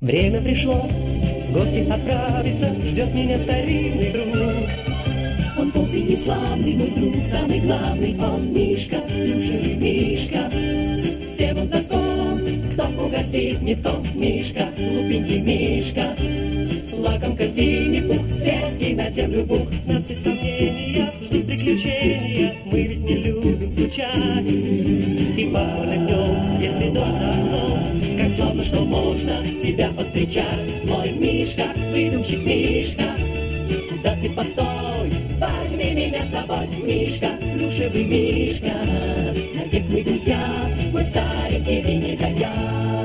Время пришло, в гости отправиться, ждет меня старинный друг. Он толстый и славный, мой друг, самый главный, он Мишка, плюшевый Мишка. Всем он знаком, кто угостит не тот Мишка, глупенький Мишка. Лакомка Винни-Пух, светкий на землю пух. Нас без сомнения ждут приключения, мы ведь не любим скучать. И пасмурным днем, если дождь за окном, как славно, что можно тебя повстречать. Мой Мишка, выдумщик Мишка, да ты постой, возьми меня с собой. Мишка, плюшевый Мишка, навек мы друзья, мой старенький Винни-Коня.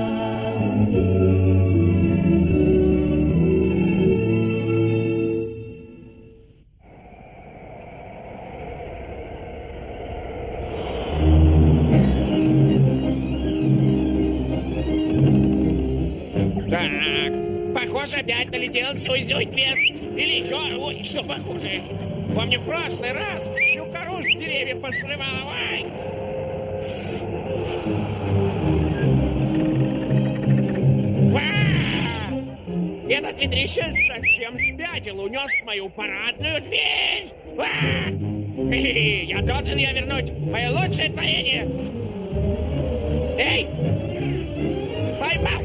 Похоже, опять налетел Цуй-Зюй-Твест. Или еще, ой, что похуже. Помню, в прошлый раз всю кору с деревьев посрывала. Ой. Этот ветрище совсем спятил, унес мою парадную дверь. Я должен ее вернуть. Мое лучшее творение. Эй! Поймал!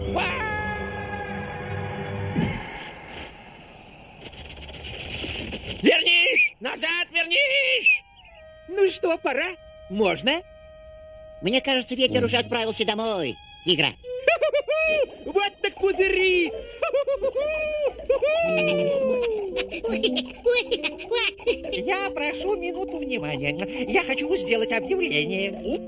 Вернись! Назад вернись! Ну что, пора? Можно? Мне кажется, ветер уже отправился домой, Тигра. Вот так пузыри! Я прошу минуту внимания. Я хочу сделать объявление.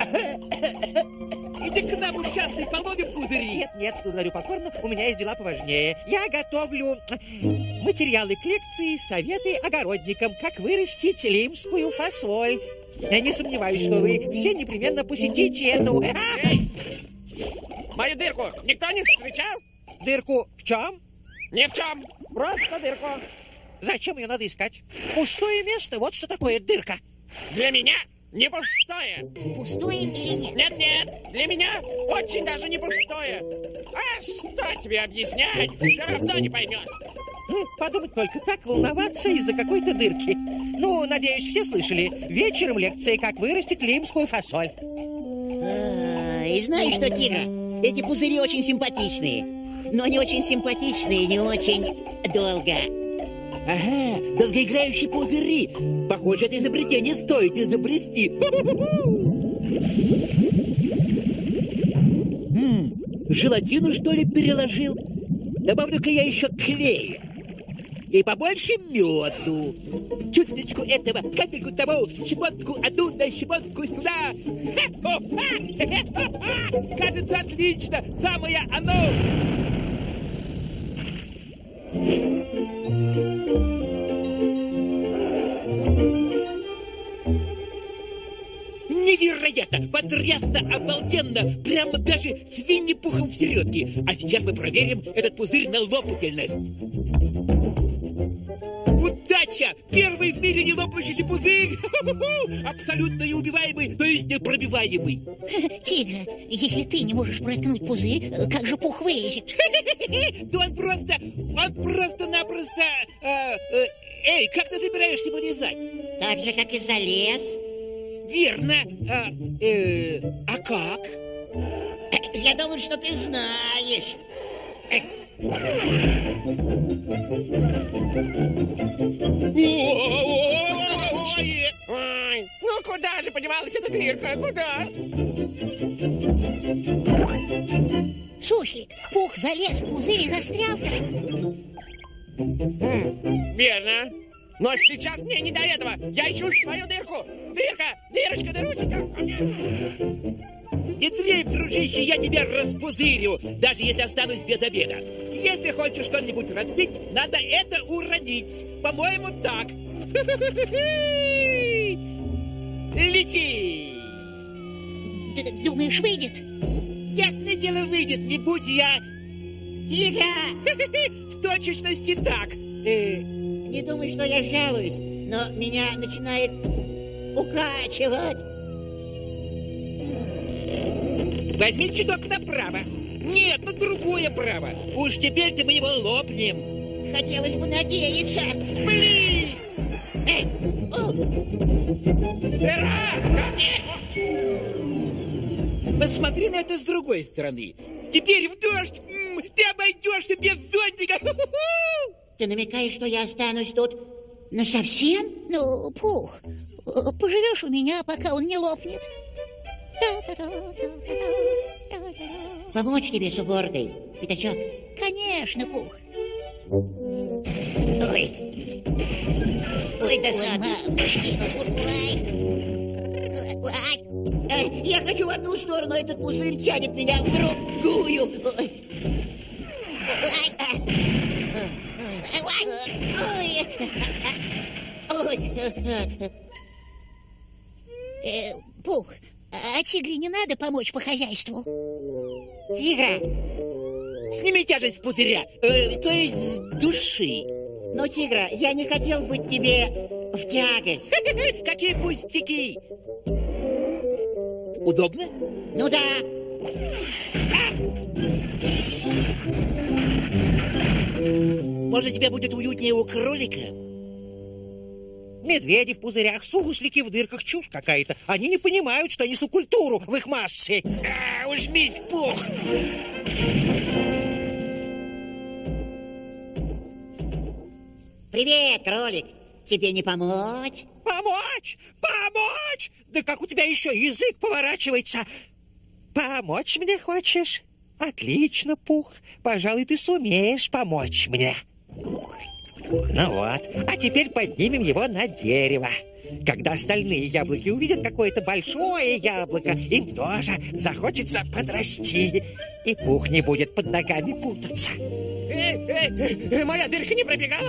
Иди к нам, ушастый, половим пузыри. Нет, говорю покорно, у меня есть дела поважнее. Я готовлю материалы к лекции, советы огородникам, как вырастить лимскую фасоль. Я не сомневаюсь, что вы все непременно посетите эту... Эй! Мою дырку никто не встречал? Дырку в чем? Ни в чем, просто дырку. Зачем ее надо искать? Пустое место, вот что такое дырка. Для меня не пустое. Пустое или нет? Нет, для меня очень даже не пустое. А что тебе объяснять, все равно не поймешь. Подумать только, так волноваться из-за какой-то дырки. Ну, надеюсь, все слышали. Вечером лекция «Как вырастить лимскую фасоль». И знаешь что, Тигра? Эти пузыри очень симпатичные. Но они очень симпатичные и не очень долго. Ага, долгоиграющие пузыри. Похоже, это изобретение стоит изобрести. Желатину, что ли, переложил? Добавлю-ка я еще клея. И побольше меду. Чуточку этого, капельку того, щепотку оттуда, щепотку сюда. Кажется, отлично. Самое оно. Невероятно, потрясно, обалденно. Прямо даже с Винни-Пухом в середке. А сейчас мы проверим этот пузырь на лопательность. Удача! Первый в мире не лопающийся пузырь! Абсолютно неубиваемый, то есть непробиваемый. Тигра, если ты не можешь проткнуть пузырь, как же пух вылезет? Да он просто-напросто... Эй, как ты собираешься его резать? Так же, как и залез. Верно. А как? Я думаю, что ты знаешь. Ой, ну куда же подевалась эта дырка? Куда? Суслик, пух залез в пузырь и застрял там. Верно. Но сейчас мне не до этого. Я ищу свою дырку. Дырка, дырочка, дырусика. Не дрейф, дружище, я тебя распузырю, даже если останусь без обеда. Если хочешь что-нибудь разбить, надо это уронить. По-моему, так. Лети! Ты думаешь, выйдет? Ясное дело, выйдет, не будь я... Тигра! В точности так. Не думай, что я жалуюсь, но меня начинает укачивать. Возьми чуток направо. Нет, на другую какое право? Уж теперь-то мы его лопнем. Хотелось бы надеяться. Блин! Дыра! Ко мне! Посмотри на это с другой стороны. Теперь в дождь ты обойдешься без зонтика. Ты намекаешь, что я останусь тут насовсем? Ну, Пух, поживешь у меня, пока он не лопнет. Помочь тебе с уборкой, Пятачок? Конечно, Пух. Ой, досадно. Я хочу в одну сторону, этот пузырь тянет меня в другую. Пух, а тигре не надо помочь по хозяйству? Тигра! Сними тяжесть пузыря, то есть души. Но, Тигра, я не хотел быть тебе в тягость. Какие пустяки! Удобно? Ну да. Может, тебе будет уютнее у кролика? Медведи в пузырях, суслики в дырках, чушь какая-то. Они не понимают, что несу культуру в их массе. Ужмись, Пух! Привет, кролик. Тебе не помочь? Помочь? Помочь? Да как у тебя еще язык поворачивается? Помочь мне хочешь? Отлично, Пух. Пожалуй, ты сумеешь помочь мне. Ну вот, а теперь поднимем его на дерево. Когда остальные яблоки увидят какое-то большое яблоко, им тоже захочется подрасти. И Пух не будет под ногами путаться. Моя дырка не пробегала?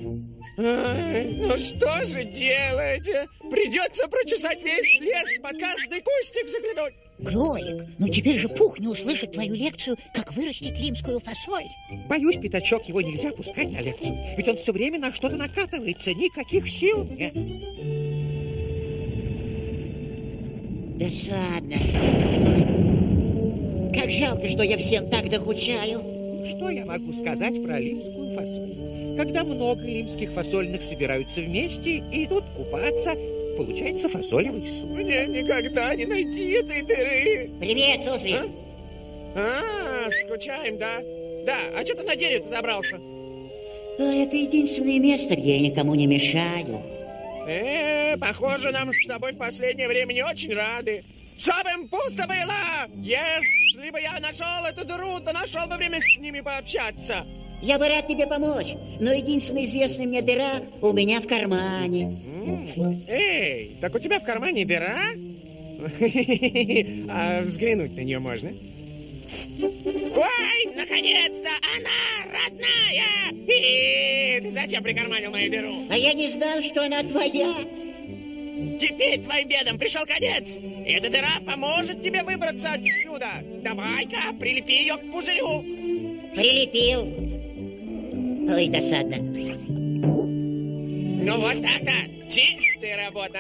Ну что же делать? Придется прочесать весь лес, под каждый кустик заглянуть. Кролик, ну теперь же Пух не услышит твою лекцию, как вырастить лимскую фасоль. Боюсь, Пятачок, его нельзя пускать на лекцию. Ведь он все время на что-то накапывается. Никаких сил нет. Досадно. Как жалко, что я всем так докучаю. Что я могу сказать про лимскую фасоль? Когда много лимских фасольных собираются вместе и идут купаться, получается фасолевый суп. Мне никогда не найти этой дыры. Привет, Суслик. Скучаем, да? Да, а что ты на дерево-то забрался? Это единственное место, где я никому не мешаю. Похоже, нам с тобой в последнее время не очень рады. Чтобы им пусто было! Если бы я нашел эту дыру, то нашел бы время с ними пообщаться. Я бы рад тебе помочь, но единственная известная мне дыра у меня в кармане. Эй, так у тебя в кармане дыра? А взглянуть на нее можно? Ой, наконец-то она родная! Ты зачем прикарманил мою дыру? А я не знал, что она твоя. Теперь твоим бедам пришел конец. Эта дыра поможет тебе выбраться отсюда. Давай-ка, прилепи ее к пузырю. Прилепил. Ой, досадно. Ну вот так-то. Чистая работа.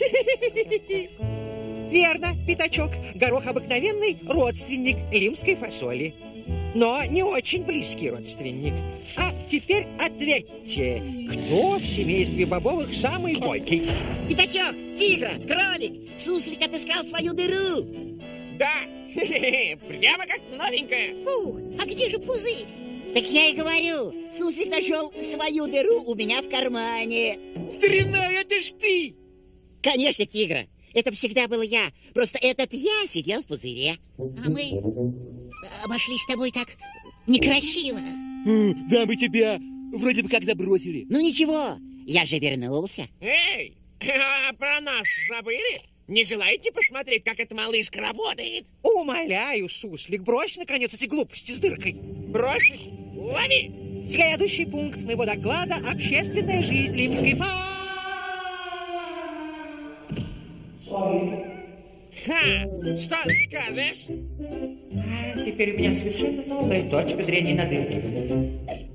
Верно, Пятачок. Горох обыкновенный родственник лимской фасоли. Но не очень близкий родственник. А теперь ответьте, кто в семействе бобовых самый бойкий? Пятачок, тигра, кролик, Суслик отыскал свою дыру. Да, прямо как новенькая. Пух, а где же пузырь? Так я и говорю, Суслик нашел свою дыру у меня в кармане. Старина, это ж ты! Конечно, тигра. Это всегда был я. Просто этот я сидел в пузыре. А мы обошлись с тобой так некрасиво. Да, мы тебя вроде бы как забросили. Ну ничего, я же вернулся. Эй, а про нас забыли? Не желаете посмотреть, как эта малышка работает? Умоляю, Суслик, брось, наконец, эти глупости с дыркой. Брось, лови! Следующий пункт моего доклада – общественная жизнь лимской фасоли. Ха! Что скажешь? Теперь у меня совершенно новая точка зрения на дырке.